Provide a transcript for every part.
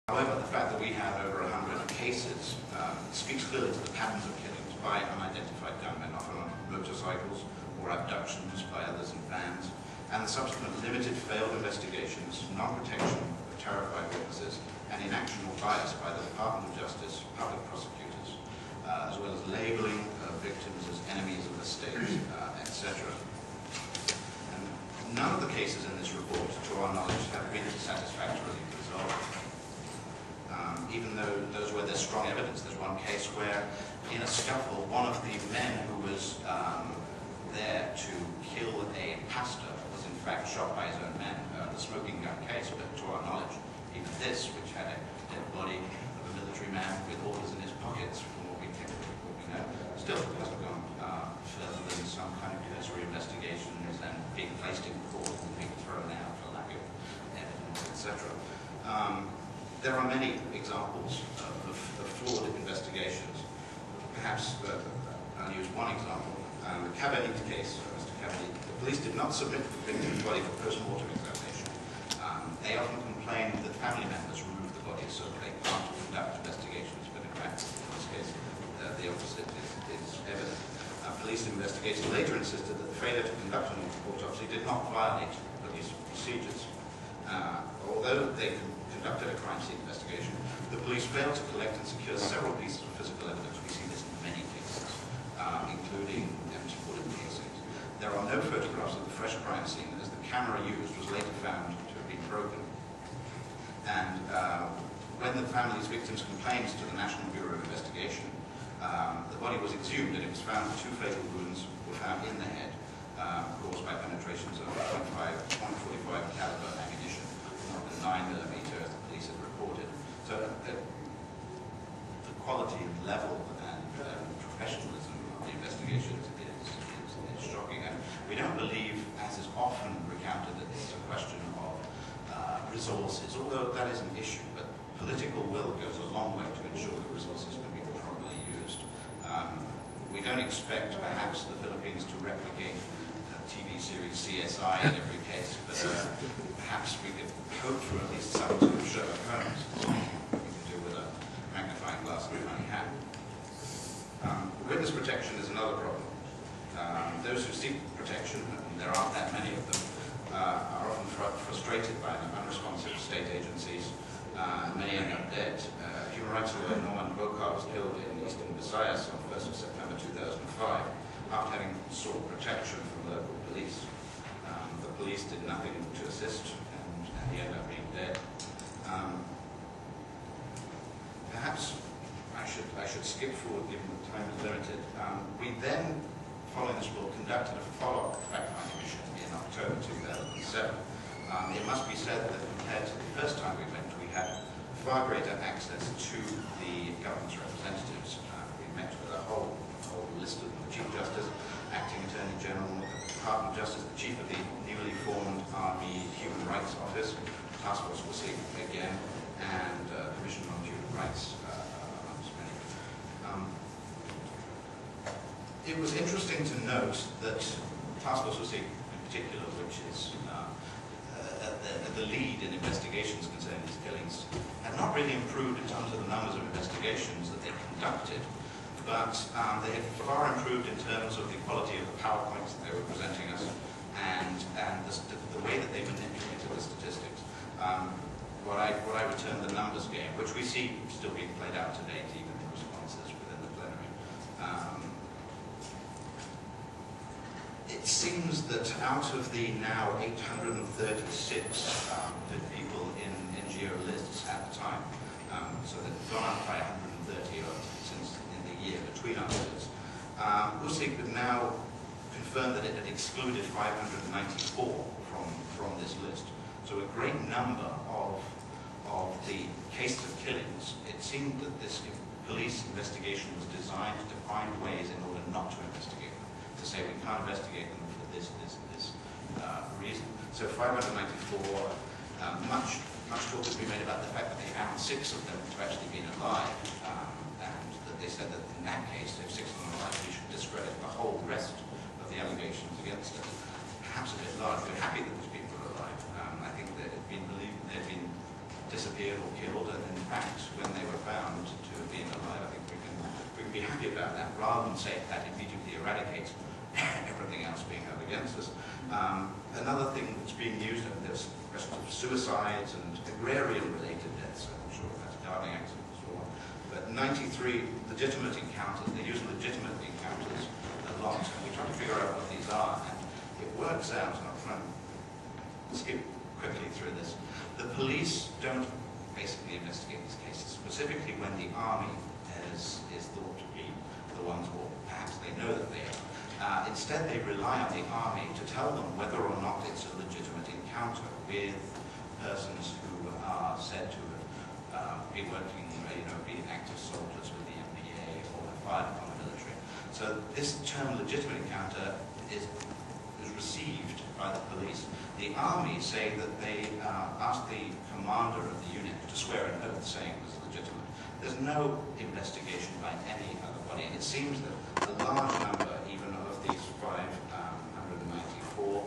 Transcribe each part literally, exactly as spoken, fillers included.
However, the fact that we have over a hundred cases um, speaks clearly to the patterns of killings by unidentified gunmen, often on motorcycles, or abductions by others in vans, and the subsequent limited failed investigations, non-protection of terrified witnesses, and inaction or bias by the Department of Justice, public prosecutors, uh, as well as labelling uh, victims as enemies of the state, uh, et cetera. And none of the cases in this report, to our knowledge, have been satisfactorily resolved. Um, even though those where there's strong evidence. There's one case where, in a scuffle, one of the men who was um, there to kill a pastor was in fact shot by his own men. Uh, the smoking gun case, but to our knowledge, even this, which had a dead body of a military man with orders in his pockets, from what we, can, what we know, still hasn't gone uh, further than some kind of cursory investigations and being placed in court and being thrown out for lack of evidence, et cetera. Um, There are many examples of, of, of flawed investigations. Perhaps uh, I'll use one example. Um, the Cabernet case, Mister Cabernet, the police did not submit the victim's body for post-mortem examination. Um, they often complained that family members removed the body so that they can't conduct investigations, but in fact, in this case, uh, the opposite is, is evident. Uh, police investigators later insisted that the failure to conduct an autopsy did not violate police procedures. Uh, although they conducted a crime scene investigation, the police failed to collect and secure several pieces of physical evidence. We see this in many cases, uh, including empty bullet casings. There are no photographs of the fresh crime scene, as the camera used was later found to have been broken. And uh, when the family's victims complained to the National Bureau of Investigation, um, the body was exhumed, and it was found that two fatal wounds were found in the head, uh, caused by penetrations of point forty-five caliber ammunition, not the nine millimeter as the police had reported. So uh, the quality, level, and uh, professionalism of the investigations is, is, is shocking. And we don't believe, as is often recounted, that it's a question of uh, resources, although that is an issue. But political will goes a long way to ensure that resources can be properly used. Um, we don't expect, perhaps, the Philippines to replicate T V series C S I in every case, but uh, perhaps we could hope for at least some to Sherlock Holmes. We can do with a magnifying glass and a funny hat. Um, witness protection is another problem. Um, those who seek protection, and there aren't that many of them, uh, are often fr frustrated by the unresponsive state agencies. Uh, many end up dead. Uh, human rights lawyer Norman Bokar was killed in eastern Visayas on first of September two thousand five. After having sought protection from local police. Um, the police did nothing to assist, and, and he ended up being dead. Um, perhaps I should I should skip forward, given the time is limited. Um, we then, following this report, conducted a follow-up fact-finding mission in October two thousand seven. Um, it must be said that compared to the first time we went, we had far greater access to the government's representatives. Uh, we met with a whole whole list of the Chief Justice, Acting Attorney General, the Department of Justice, the Chief of the newly formed Army Human Rights Office, Task Force will see again, and uh, Commission on Human Rights, uh, amongst many. Um, it was interesting to note that Task Force will see in particular, which is uh, uh, the, the lead in investigations concerning these killings, had not really improved in terms of the numbers of investigations that they conducted. But um, they had far improved in terms of the quality of the PowerPoints that they were presenting us, and and the, the way that they manipulated the statistics. Um, what I what I would term the numbers game, which we see still being played out to date, even in responses within the plenary. Um, it seems that out of the now eight hundred thirty-six um, people in N G O lists at the time, um, so they've gone up by one hundred thirty or since year between others, um, U S I C could now confirm that it had excluded five hundred ninety-four from, from this list. So a great number of, of the cases of killings, it seemed that this police investigation was designed to find ways in order not to investigate them, to say we can't investigate them for this, this, this uh, reason. So five hundred ninety-four, um, much, much talk has been made about the fact that they found six of them to actually been alive. Um, They said that in that case, if six of them are alive, we should discredit the whole rest of the allegations against us. Perhaps a bit large. We're happy that these people are alive. Um, I think that it had been believed, there had been disappeared or killed, and in fact, when they were found to have been alive, I think we can, we can be happy about that, rather than say that immediately eradicates everything else being held against us. Um, another thing that's being used, and there's questions of suicides and agrarian-related deaths, I'm sure that's gardening accidents or what, but ninety-three legitimate encounters, they use legitimate encounters a lot, and we try to figure out what these are, and it works out, and I'll try and skip quickly through this. The police don't basically investigate these cases, specifically when the army is, is thought to be the ones, or perhaps they know that they are. Uh, instead, they rely on the army to tell them whether or not it's a legitimate encounter with persons who are said to have uh, been working, uh, you know, being active soldiers with the M P A or have fired upon the military. So this term legitimate encounter is, is received by the police. The army say that they uh, asked the commander of the unit to swear an oath saying it was legitimate. There's no investigation by any other body, and it seems that a large number, even of these five hundred ninety-four,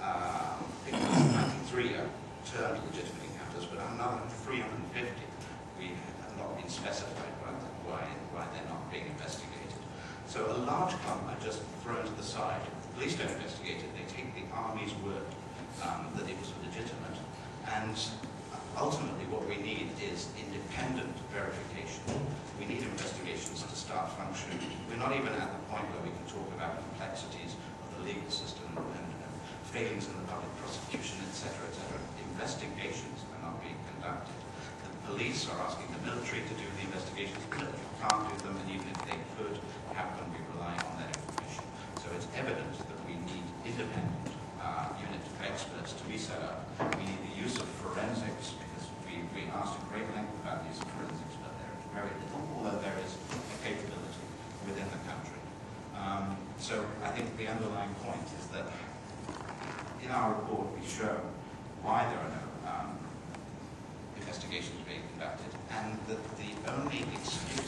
um, I think ninety-three are termed legitimate encounters, but another three hundred fifty we have not been specified why, why they're not being investigated. So a large clump are just thrown to the side. Police don't investigate it, they take the army's word um, that it was legitimate, and ultimately what we need is independent verification. We need investigations to start functioning. We're not even at the point where we can talk about complexities of the legal system and uh, failings in the public prosecution, et cetera, et cetera. Investigations are not being conducted. The police are asking the military to do the investigations. The military can't do them, and even if they could, how can we rely on that information? So it's evident that we need independent uh, unit of experts to be set up. We need the use of forensics, because we, we asked a great length about the use of forensics, but there is very little, although there is a capability within the country. Um, so I think the underlying point is that in our report we show why there are no um, investigations being conducted, and that the only excuse